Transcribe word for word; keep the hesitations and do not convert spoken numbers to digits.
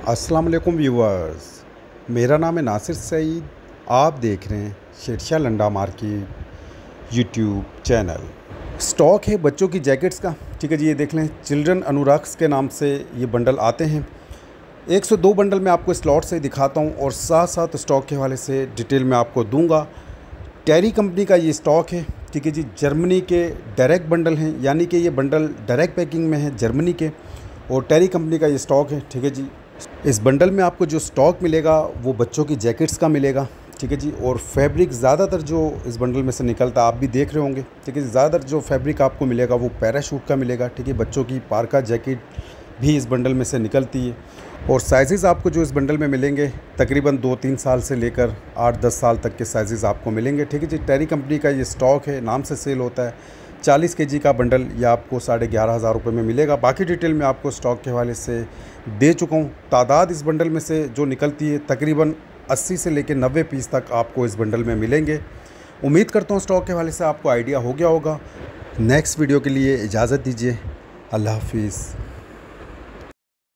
अस्सलाम वालेकुम व्यूअर्स, मेरा नाम है नासिर सईद। आप देख रहे हैं Shershah Landa market YouTube channel. Stock है बच्चों की जैकेट्स का। ठीक है जी, ये देख लें, चिल्ड्रन अनुराग्स के नाम से ये बंडल आते हैं। एक सौ दो बंडल मैं आपको स्लॉट से दिखाता हूँ और साथ साथ स्टॉक के हवाले से डिटेल में आपको दूंगा। टेरी कंपनी का ये स्टॉक है। ठीक है जी, जर्मनी के डायरेक्ट बंडल हैं, यानी कि ये बंडल डायरेक्ट पैकिंग में है जर्मनी के, और टेरी कंपनी का ये स्टॉक है। ठीक है जी, इस बंडल में आपको जो स्टॉक मिलेगा वो बच्चों की जैकेट्स का मिलेगा। ठीक है जी, और फैब्रिक ज़्यादातर जो इस बंडल में से निकलता है आप भी देख रहे होंगे। ठीक है जी, ज़्यादातर जो फैब्रिक आपको मिलेगा वो पैराशूट का मिलेगा। ठीक है, बच्चों की पार्का जैकेट भी इस बंडल में से निकलती है। और साइज़ आपको जो इस बंडल में मिलेंगे तकरीबन दो तीन साल से लेकर आठ दस साल तक के साइज़ आपको मिलेंगे। ठीक है जी, टेरी कंपनी का ये स्टॉक है, नाम से सेल होता है। चालीस केजी का बंडल ये आपको साढ़े ग्यारह हज़ार रुपये में मिलेगा। बाकी डिटेल में आपको स्टॉक के हवाले से दे चुका हूँ। तादाद इस बंडल में से जो निकलती है तकरीबन अस्सी से लेकर नब्बे पीस तक आपको इस बंडल में मिलेंगे। उम्मीद करता हूँ स्टॉक के हवाले से आपको आइडिया हो गया होगा। नेक्स्ट वीडियो के लिए इजाज़त दीजिए। अल्लाह हाफिज़।